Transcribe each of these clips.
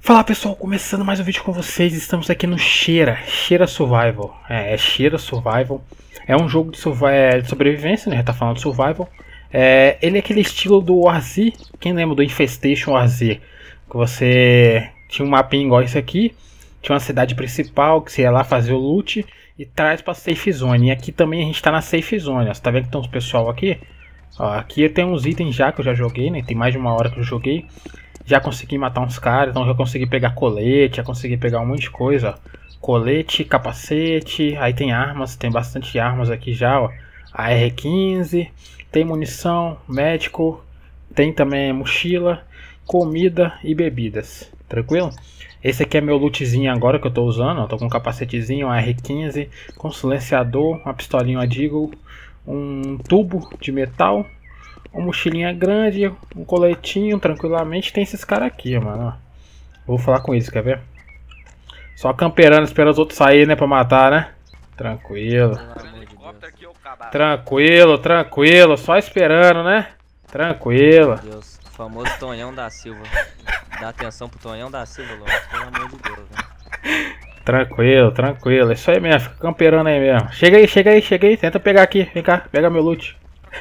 Fala pessoal, começando mais um vídeo com vocês. Estamos aqui no Sheera Survival. É Sheera Survival. É um jogo de sobrevivência, né? Já tá falando de survival. Ele é aquele estilo do Warzy. Quem lembra do Infestation Warzy? Que você tinha um mapinha igual esse aqui. Tinha uma cidade principal que você ia lá fazer o loot e traz pra Safe Zone. E aqui também a gente tá na Safe Zone. Ó. Você tá vendo que tem uns pessoal aqui? Ó, aqui tem uns itens já que eu já joguei, né? Tem mais de uma hora que eu joguei. Já consegui matar uns caras, então já consegui pegar colete, já consegui pegar um monte de coisa, ó. Colete, capacete, aí tem armas, tem bastante armas aqui já, ó. AR-15, tem munição, médico, tem também mochila, comida e bebidas, tranquilo? Esse aqui é meu lootzinho agora que eu tô usando, ó. Tô com um capacetezinho, um AR-15, com silenciador, uma pistolinha Deagle, um tubo de metal, uma mochilinha grande, um coletinho, tranquilamente. Tem esses caras aqui, mano. Vou falar com eles, quer ver? Só camperando, esperando os outros saírem, né, pra matar, né? Tranquilo. Tranquilo, tranquilo. Só esperando, né? Tranquilo. Meu Deus, o famoso Tonhão da Silva. Dá atenção pro Tonhão da Silva, Lourdes, pelo amor de Deus, né? Tranquilo, tranquilo. Isso aí mesmo, fica camperando aí mesmo. Chega aí, chega aí, chega aí. Tenta pegar aqui, vem cá, pega meu loot.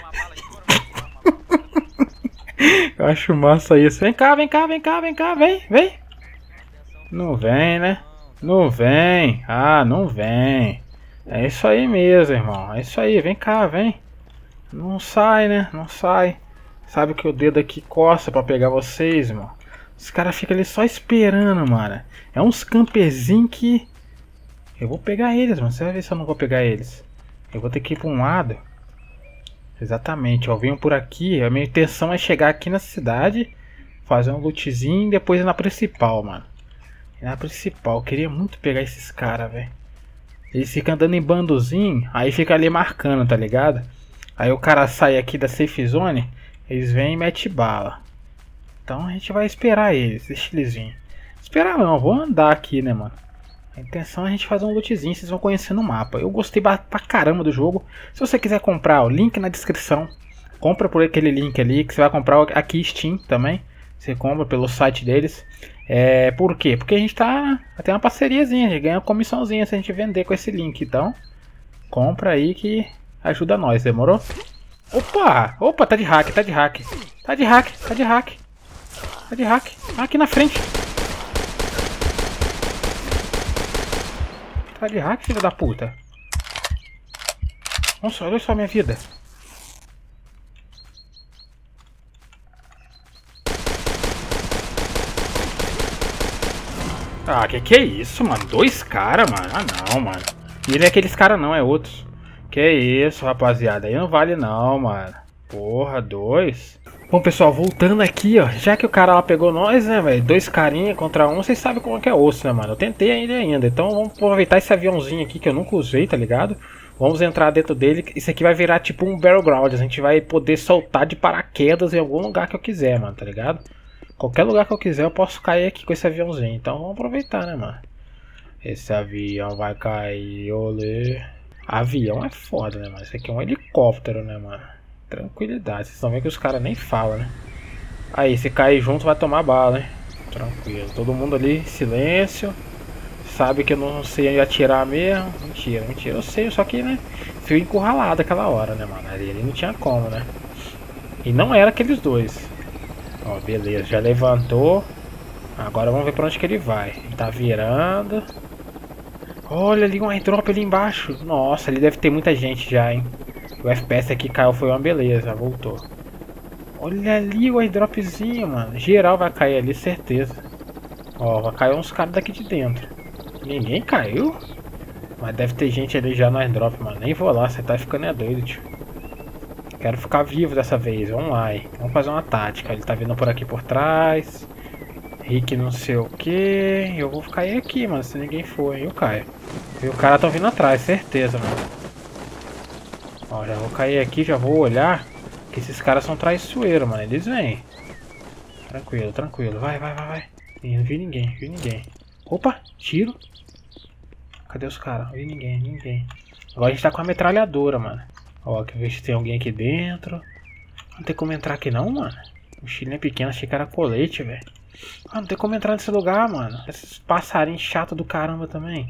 Eu acho massa isso. Vem cá, vem cá, vem cá, vem cá, vem, vem. Não vem, né? Não vem. Ah, não vem. É isso aí mesmo, irmão. É isso aí, vem cá, vem. Não sai, né? Não sai. Sabe que o dedo aqui coça pra pegar vocês, irmão. Os caras ficam ali só esperando, mano. É uns campezinhos que... Eu vou pegar eles, mano. Você vai ver se eu não vou pegar eles. Eu vou ter que ir pra um lado. Exatamente, ó, venho por aqui. A minha intenção é chegar aqui na cidade, fazer um lootzinho e depois ir na principal, mano. Ir na principal, eu queria muito pegar esses caras, velho. Eles ficam andando em bandozinho, aí fica ali marcando, tá ligado? Aí o cara sai aqui da safe zone, eles vêm e metem bala. Então a gente vai esperar eles, deixa eles virem. Esperar não, vou andar aqui, né, mano. A intenção é a gente fazer um lootzinho, vocês vão conhecendo o mapa. Eu gostei pra caramba do jogo. Se você quiser comprar, o link na descrição. Compra por aquele link ali, que você vai comprar aqui Steam também. Você compra pelo site deles. Por quê? Porque a gente tem uma parceriazinha, a gente ganha uma comissãozinha se a gente vender com esse link. Então, compra aí que ajuda nós, demorou? Opa! Opa, tá de hack, tá de hack. Tá de hack, tá de hack. Tá de hack. Aqui na frente. Tá de hack, filho da puta. Nossa, olha só a minha vida. Ah, que é isso, mano? Dois caras, mano. Ah, não, mano. E ele é aqueles caras não, é outros. Que isso, rapaziada. Aí não vale não, mano. Porra, dois. Bom, pessoal, voltando aqui, ó. Já que o cara lá pegou nós, né, velho? Dois carinha contra um, vocês sabem como é que é osso, né, mano? Eu tentei ainda. Então vamos aproveitar esse aviãozinho aqui que eu nunca usei, tá ligado? Vamos entrar dentro dele. Isso aqui vai virar tipo um Battleground. A gente vai poder soltar de paraquedas em algum lugar que eu quiser, mano, tá ligado? Qualquer lugar que eu quiser eu posso cair aqui com esse aviãozinho. Então vamos aproveitar, né, mano? Esse avião vai cair, olê. Avião é foda, né, mano? Esse aqui é um helicóptero, né, mano? Tranquilidade, vocês estão vendo que os caras nem falam, né? Aí, se cair junto vai tomar bala, hein? Tranquilo, todo mundo ali, silêncio. Sabe que eu não sei atirar mesmo. Mentira, mentira, eu sei, só que, né? Fui encurralado aquela hora, né, mano? Ali não tinha como, né? E não era aqueles dois. Ó, beleza, já levantou. Agora vamos ver pra onde que ele vai. Ele tá virando. Olha ali um airdrop ali embaixo. Nossa, ali deve ter muita gente já, hein? O FPS aqui caiu, foi uma beleza, voltou. Olha ali o airdropzinho, mano. Geral vai cair ali, certeza. Ó, vai cair uns caras daqui de dentro. Ninguém caiu? Mas deve ter gente ali já no airdrop, mano. Nem vou lá, você tá ficando doido, tio. Quero ficar vivo dessa vez, vamos lá, hein. Vamos fazer uma tática. Ele tá vindo por aqui por trás. Rick não sei o que. Eu vou cair aqui, mano, se ninguém for, aí eu caio. E o cara tá vindo atrás, certeza, mano. Ó, já vou cair aqui, já vou olhar. Que esses caras são traiçoeiros, mano. Eles vêm. Tranquilo, tranquilo. Vai, vai, vai, vai. Não vi ninguém, vi ninguém. Opa, tiro. Cadê os caras? Não vi ninguém, ninguém. Agora a gente tá com a metralhadora, mano. Ó, quer ver se tem alguém aqui dentro. Não tem como entrar aqui não, mano. Mochilinha pequena, achei que era colete, velho. Ah, não tem como entrar nesse lugar, mano. Esses passarinhos chatos do caramba também.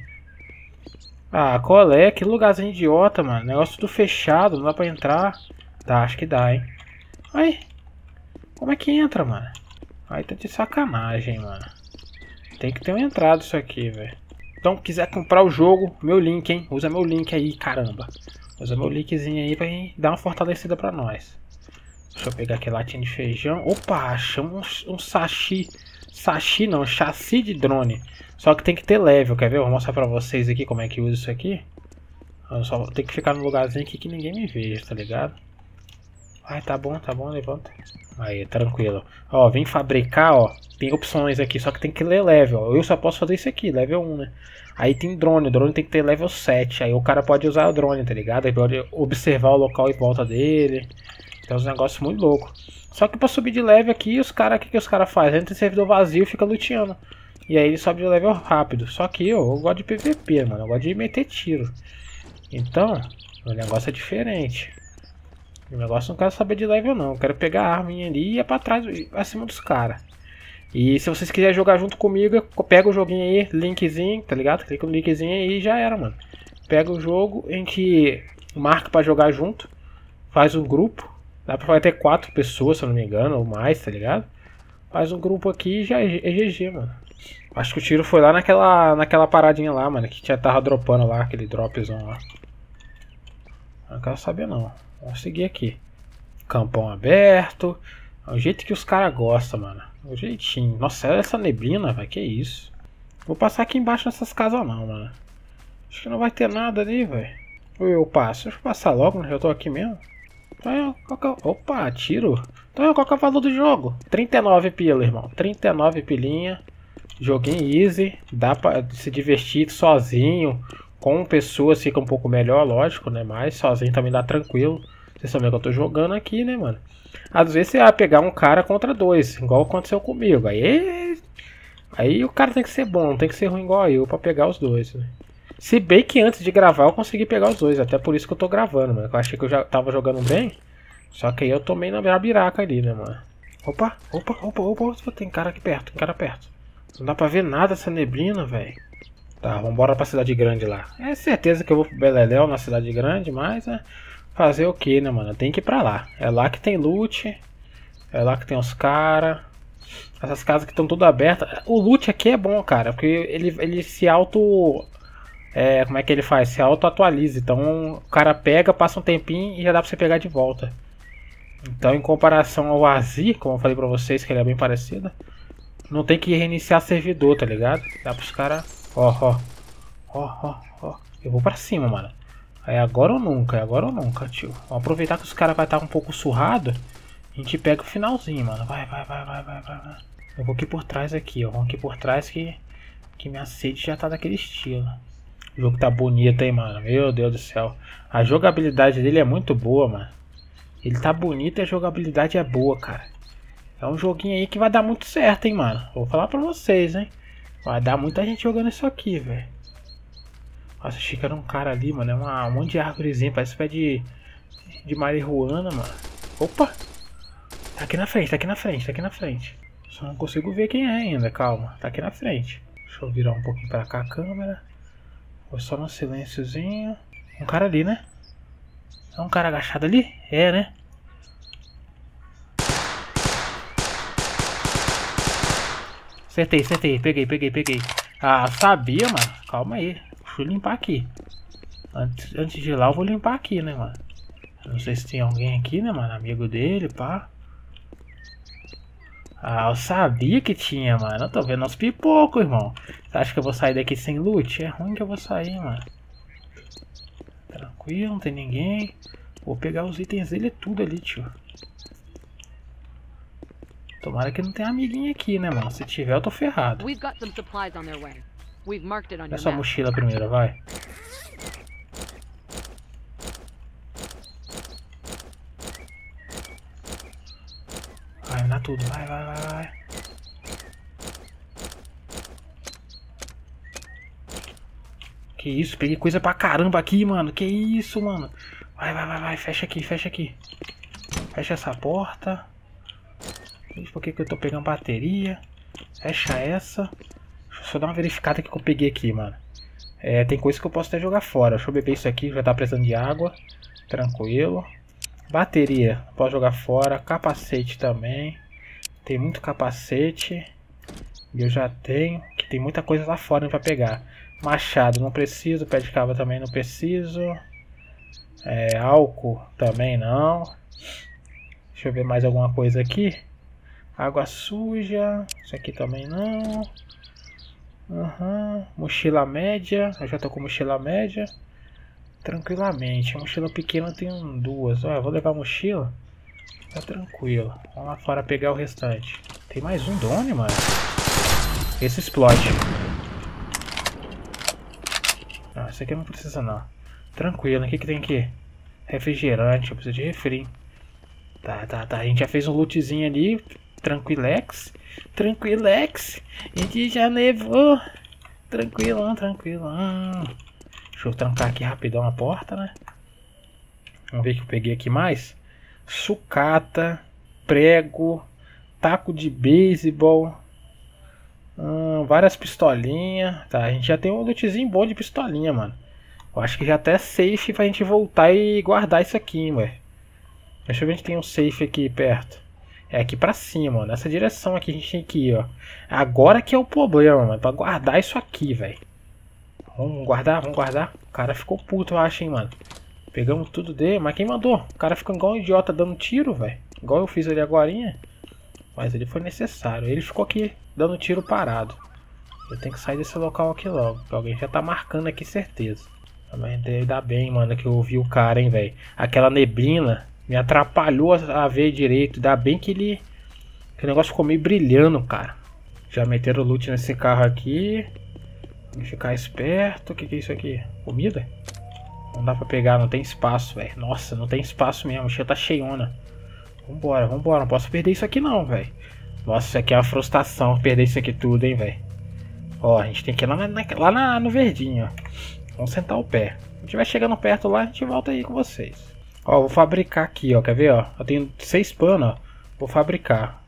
Ah, qual é? Que lugarzinho idiota, mano. Negócio tudo fechado, não dá pra entrar. Tá, acho que dá, hein. Aí, como é que entra, mano? Aí tá de sacanagem, mano. Tem que ter uma entrada isso aqui, velho. Então, quiser comprar o jogo, meu link, hein. Usa meu link aí, caramba. Usa meu linkzinho aí pra dar uma fortalecida pra nós. Deixa eu pegar aqui latinha de feijão. Opa, achamos um sashi. Sashi não, chassi de drone. Só que tem que ter level, quer ver? Eu vou mostrar pra vocês aqui como é que usa isso aqui. Eu só tenho que ficar no lugarzinho aqui que ninguém me veja, tá ligado? Ai, tá bom, levanta. Aí, tranquilo. Ó, vem fabricar, ó. Tem opções aqui, só que tem que ler level. Eu só posso fazer isso aqui, level 1, né? Aí tem drone, o drone tem que ter level 7. Aí o cara pode usar o drone, tá ligado? Ele pode observar o local em volta dele. Tem uns negócios muito loucos. Só que pra subir de level aqui, os caras, o que os caras fazem? Entra em servidor vazio e fica luteando. E aí ele sobe de level rápido. Só que eu gosto de PVP, mano. Eu gosto de meter tiro. Então, o negócio é diferente. O negócio não quero saber de level não. Eu quero pegar a arminha ali e ir pra trás, acima dos caras. E se vocês quiserem jogar junto comigo, pega o joguinho aí, linkzinho, tá ligado? Clica no linkzinho aí e já era, mano. Pega o jogo, a gente marca pra jogar junto. Faz um grupo. Dá pra ter 4 pessoas, se eu não me engano, ou mais, tá ligado? Faz um grupo aqui e já é GG, mano. Acho que o tiro foi lá naquela paradinha lá, mano. Que já tava dropando lá, aquele dropzão lá. Não quero saber não. Vamos seguir aqui. Campão aberto. É o jeito que os caras gostam, mano. É o jeitinho. Nossa, olha essa neblina, velho. Que isso. Vou passar aqui embaixo nessas casas não, mano. Acho que não vai ter nada ali, velho. Ou eu passo? Deixa eu passar logo, né? Eu tô aqui mesmo. Opa, tiro. Então qual que é o valor do jogo? 39 pila, irmão. 39 pilinha. Joguinho easy. Dá pra se divertir sozinho. Com pessoas fica um pouco melhor, lógico, né? Mas sozinho também dá tranquilo. Vocês sabem que eu tô jogando aqui, né, mano? Às vezes você vai pegar um cara contra 2, igual aconteceu comigo. Aí o cara tem que ser bom, não tem que ser ruim igual eu pra pegar os dois, né? Se bem que antes de gravar eu consegui pegar os dois, até por isso que eu tô gravando, mano. Eu achei que eu já tava jogando bem, só que aí eu tomei na biraca ali, né, mano? Opa, tem cara aqui perto, tem cara perto. Não dá pra ver nada essa neblina, velho. Tá, vambora pra cidade grande lá. É certeza que eu vou pro Beleléu na cidade grande, mas fazer o que, né, mano? Tem que ir pra lá. É lá que tem loot. É lá que tem os caras. Essas casas que estão tudo abertas. O loot aqui é bom, cara, porque ele se auto... como é que ele faz? Se auto-atualiza. Então o cara pega, passa um tempinho e já dá pra você pegar de volta. Então em comparação ao Azi, como eu falei pra vocês que ele é bem parecido, não tem que reiniciar servidor, tá ligado? Dá pros caras... Ó. Eu vou pra cima, mano. É agora ou nunca, tio. Vamos aproveitar que os caras vai estar um pouco surrado. A gente pega o finalzinho, mano. Vai. Eu vou aqui por trás aqui, ó. Vamos aqui por trás que minha sede já tá daquele estilo. O jogo tá bonito, hein, mano. Meu Deus do céu. A jogabilidade dele é muito boa, mano. Ele tá bonito e a jogabilidade é boa, cara. É um joguinho aí que vai dar muito certo, hein, mano. Vou falar pra vocês, hein. Vai dar muita gente jogando isso aqui, velho. Nossa, achei que era um cara ali, mano. É um monte de árvorezinha. Parece pé de marihuana, mano. Opa! Tá aqui na frente. Só não consigo ver quem é ainda, calma. Tá aqui na frente. Deixa eu virar um pouquinho pra cá a câmera. Vou só no silênciozinho. Um cara ali, né? É um cara agachado ali? É, né? Acertei. Peguei. Ah, sabia, mano. Calma aí. Deixa eu limpar aqui. Antes de ir lá, eu vou limpar aqui, né, mano? Não sei se tem alguém aqui, né, mano? Amigo dele, pá. Ah, eu sabia que tinha, mano. Eu tô vendo uns pipocos, irmão. Você acha que eu vou sair daqui sem loot? É ruim que eu vou sair, mano. Tranquilo, não tem ninguém. Vou pegar os itens dele tudo ali, tio. Tomara que não tenha amiguinho aqui, né, mano? Se tiver, eu tô ferrado. Pega sua mochila primeiro, vai. Vai, dá tudo. Vai. Que isso, peguei coisa pra caramba aqui, mano. Que isso, mano. Vai. Fecha aqui. Fecha essa porta. Por que eu tô pegando bateria? Fecha essa. Deixa eu só dar uma verificada que eu peguei aqui, mano. Tem coisa que eu posso até jogar fora. Deixa eu beber isso aqui, já tá precisando de água. Tranquilo. Bateria, posso jogar fora. Capacete também. Tem muito capacete. E eu já tenho, que tem muita coisa lá fora pra pegar. Machado, não preciso. Pé de cabra também não preciso. Álcool também não. Deixa eu ver mais alguma coisa aqui. Água suja. Isso aqui também não. Mochila média. Eu já tô com mochila média. Tranquilamente. Mochila pequena tem duas. Eu vou levar a mochila. Tá tranquilo. Vamos lá fora pegar o restante. Tem mais um drone, mano. Esse explode. Não, esse aqui não precisa não. Tranquilo. O que tem aqui? Refrigerante. Eu preciso de refri. Tá. A gente já fez um lootzinho ali. Tranquilex. A gente já levou. Tranquilão. Deixa eu trancar aqui rapidão a porta, né? Vamos ver o que eu peguei aqui mais. Sucata. Prego. Taco de beisebol. Várias pistolinhas. Tá, a gente já tem um lootzinho bom de pistolinha, mano. Eu acho que já até é safe pra gente voltar e guardar isso aqui, ué. Deixa eu ver se tem um safe aqui perto. É aqui pra cima, ó. Nessa direção aqui a gente tem que ir, ó. Agora que é o problema, mano. Pra guardar isso aqui, velho. Vamos guardar. O cara ficou puto, eu acho, hein, mano. Pegamos tudo dele. Mas quem mandou? O cara ficou igual um idiota dando tiro, velho. Igual eu fiz ali agorinha. Mas ele foi necessário. Ele ficou aqui dando tiro parado. Eu tenho que sair desse local aqui logo. Porque alguém já tá marcando aqui, certeza. Mas ainda bem, mano, que eu ouvi o cara, hein, velho. Aquela neblina me atrapalhou a ver direito. Ainda bem que ele... que o negócio ficou meio brilhando, cara. Já meteram loot nesse carro aqui. Vamos ficar esperto. O que é isso aqui? Comida? Não dá pra pegar, não tem espaço, velho. Nossa, não tem espaço mesmo. A mochila tá cheiona. Vambora. Não posso perder isso aqui não, velho. Nossa, isso aqui é uma frustração. Perder isso aqui tudo, hein, velho. Ó, a gente tem que ir lá no verdinho, ó. Vamos sentar o pé. Se estiver chegando perto lá, a gente volta aí com vocês. Ó, vou fabricar aqui, ó. Quer ver, ó? Eu tenho 6 panos, ó. Vou fabricar.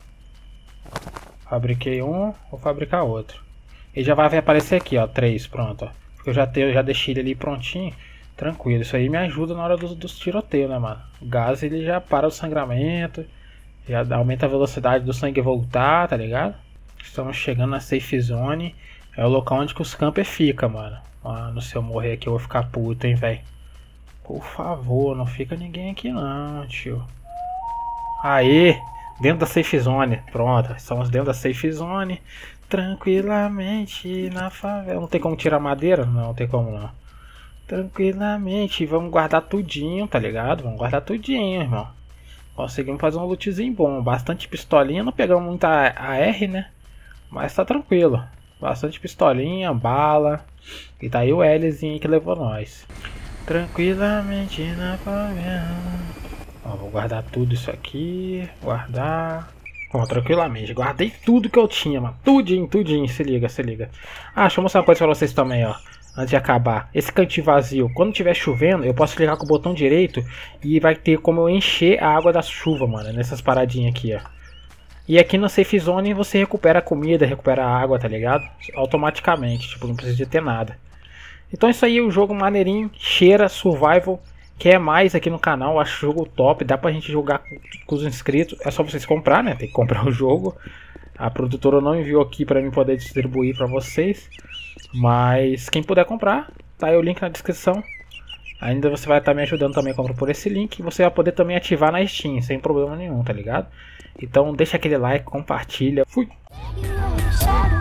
Fabriquei um, vou fabricar outro. E já vai aparecer aqui, ó. 3, pronto, ó. Porque eu já deixei ele ali prontinho. Tranquilo, isso aí me ajuda na hora dos tiroteios, né, mano? O gás, ele já para o sangramento. Já aumenta a velocidade do sangue voltar, tá ligado? Estamos chegando na safe zone. É o local onde que os campers ficam, mano. Mano, se eu morrer aqui eu vou ficar puto, hein, velho. Por favor, não fica ninguém aqui não, tio. Aê! Dentro da safe zone. Pronto, estamos dentro da safe zone. Tranquilamente na favela. Não tem como tirar madeira? Não tem como não. Tranquilamente. Vamos guardar tudinho, tá ligado? Vamos guardar tudinho, irmão. Conseguimos fazer um lootzinho bom. Bastante pistolinha. Não pegamos muita AR, né? Mas tá tranquilo. Bastante pistolinha, bala. E tá aí o Lzinho que levou nós. Tranquilamente na favela. Ó, vou guardar tudo isso aqui. Guardar. Ó, tranquilamente. Guardei tudo que eu tinha, mano. Tudinho. Se liga. Ah, deixa eu mostrar uma coisa pra vocês também, ó. Antes de acabar. Esse cantinho vazio. Quando tiver chovendo, eu posso ligar com o botão direito. E vai ter como eu encher a água da chuva, mano. Nessas paradinhas aqui, ó. E aqui na safe zone você recupera a comida, recupera a água, tá ligado? Automaticamente. Tipo, não precisa de ter nada. Então isso aí é um jogo maneirinho. Cheira survival. Quer mais aqui no canal, acho o jogo top, dá pra gente jogar com os inscritos, é só vocês comprar, né, tem que comprar o jogo. A produtora não enviou aqui pra mim poder distribuir pra vocês, mas quem puder comprar, tá aí o link na descrição. Ainda você vai estar me ajudando também a comprar por esse link, e você vai poder também ativar na Steam, sem problema nenhum, tá ligado? Então deixa aquele like, compartilha, fui!